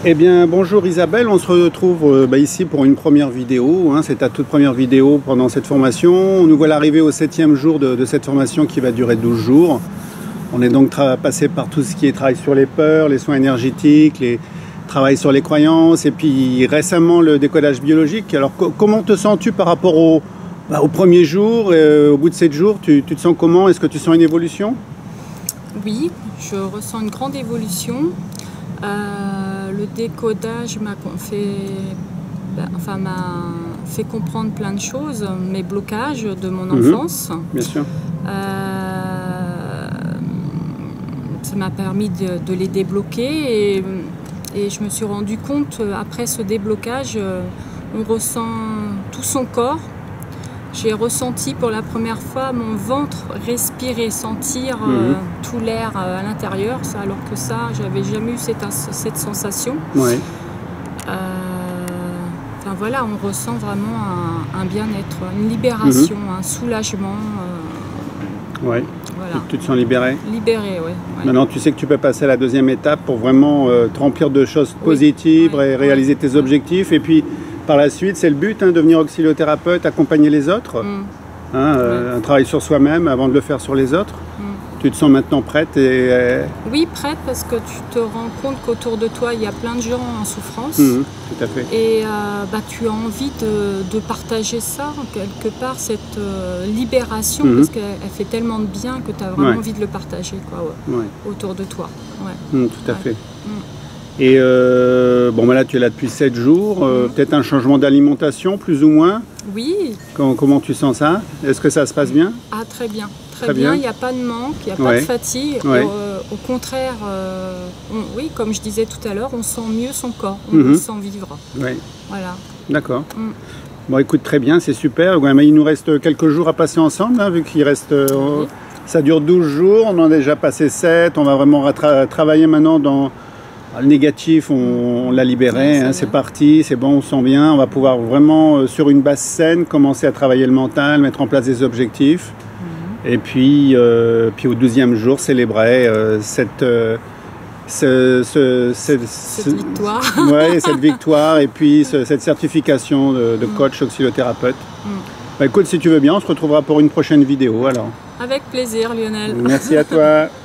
Eh bien, bonjour Isabelle, on se retrouve ici pour une première vidéo. C'est ta toute première vidéo pendant cette formation. Nous voilà arrivés au 7e jour de cette formation qui va durer 12 jours. On est donc passé par tout ce qui est travail sur les peurs, les soins énergétiques, les travail sur les croyances et puis récemment le décodage biologique. Alors comment te sens-tu par rapport au premier jour au bout de 7 jours, tu te sens comment? Est-ce que tu sens une évolution? Oui, je ressens une grande évolution. Le décodage m'a fait comprendre plein de choses, mes blocages de mon enfance. Bien sûr. Ça m'a permis de les débloquer et je me suis rendu compte, après ce déblocage, on ressent tout son corps. J'ai ressenti pour la première fois mon ventre respirer, sentir tout l'air à l'intérieur, alors que ça, j'avais jamais eu cette sensation. Ouais. Enfin voilà, on ressent vraiment un bien-être, une libération, un soulagement. Ouais. Voilà. Tu te sens libéré? Libéré, oui. Ouais. Maintenant, tu sais que tu peux passer à la deuxième étape pour vraiment te remplir de choses positives et réaliser tes objectifs. Et puis, par la suite, c'est le but, devenir auxiliothérapeute, accompagner les autres. Un travail sur soi-même avant de le faire sur les autres. Tu te sens maintenant prête Oui, prête, parce que tu te rends compte qu'autour de toi, il y a plein de gens en souffrance. Tout à fait. Et tu as envie de partager ça, quelque part, cette libération, parce qu'elle fait tellement de bien que tu as vraiment envie de le partager autour de toi. Tout à fait. Et là, tu es là depuis 7 jours, peut-être un changement d'alimentation, plus ou moins? Oui. Comment tu sens ça? Est-ce que ça se passe bien? Ah, très bien. Très bien, il n'y a pas de manque, il n'y a pas de fatigue. Au contraire, oui, comme je disais tout à l'heure, on sent mieux son corps, on le sent vivre. Voilà. D'accord. Bon, écoute, très bien, c'est super. Il nous reste quelques jours à passer ensemble, vu qu'il reste... ça dure 12 jours, on en a déjà passé 7. On va vraiment travailler maintenant dans... Le négatif, on l'a libéré, c'est parti, c'est bon, on se sent bien. On va pouvoir vraiment, sur une base saine, commencer à travailler le mental, mettre en place des objectifs. Et puis au 12e jour, célébrer cette victoire. Cette victoire et puis cette certification de coach auxiliothérapeute. Écoute, si tu veux bien, on se retrouvera pour une prochaine vidéo alors. Avec plaisir, Lionel. Merci à toi.